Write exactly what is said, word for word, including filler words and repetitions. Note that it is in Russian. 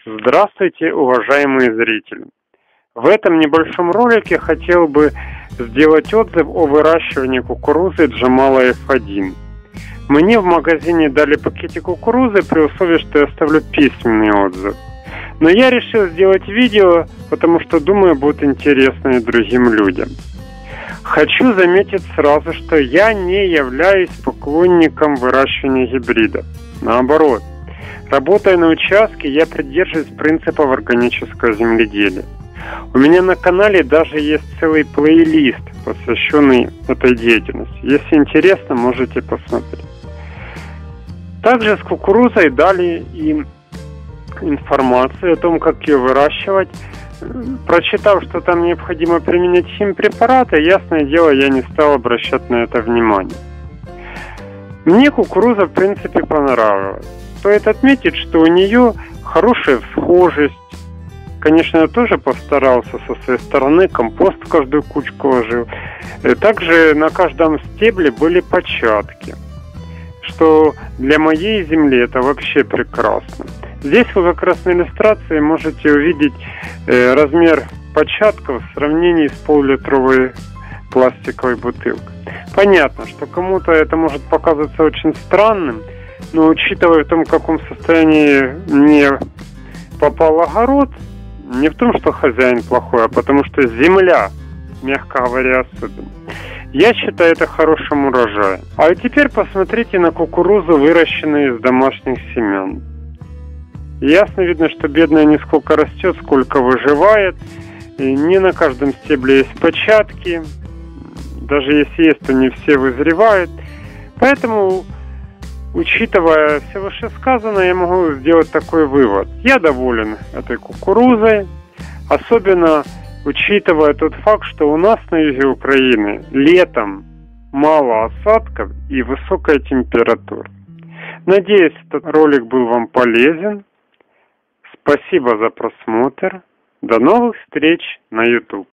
Здравствуйте, уважаемые зрители! В этом небольшом ролике хотел бы сделать отзыв о выращивании кукурузы Джамала эф один. Мне в магазине дали пакетик кукурузы при условии, что я оставлю письменный отзыв. Но я решил сделать видео, потому что думаю, будет интересно и другим людям. Хочу заметить сразу, что я не являюсь поклонником выращивания гибридов. Наоборот, работая на участке, я придерживаюсь принципов органического земледелия. У меня на канале даже есть целый плейлист, посвященный этой деятельности. Если интересно, можете посмотреть. Также с кукурузой дали им информацию о том, как ее выращивать. Прочитав, что там необходимо применять химпрепараты, ясное дело, я не стал обращать на это внимание. Мне кукуруза, в принципе, понравилась. Стоит отметить, что у нее хорошая всхожесть. Конечно, я тоже постарался со своей стороны, компост в каждую кучку ложил. Также на каждом стебле были початки, что для моей земли это вообще прекрасно. Здесь вы как раз на иллюстрации можете увидеть э, размер початков в сравнении с полулитровой пластиковой бутылкой. Понятно, что кому-то это может показаться очень странным, но учитывая в том, в каком состоянии мне попал огород, не в том, что хозяин плохой, а потому что земля, мягко говоря, особенно. Я считаю это хорошим урожаем. А теперь посмотрите на кукурузу, выращенную из домашних семян. Ясно видно, что бедная не сколько растет, сколько выживает. И не на каждом стебле есть початки. Даже если есть, то не все вызревают. Поэтому, учитывая все вышесказанное, я могу сделать такой вывод. Я доволен этой кукурузой. Особенно учитывая тот факт, что у нас на юге Украины летом мало осадков и высокая температура. Надеюсь, этот ролик был вам полезен. Спасибо за просмотр. До новых встреч на YouTube.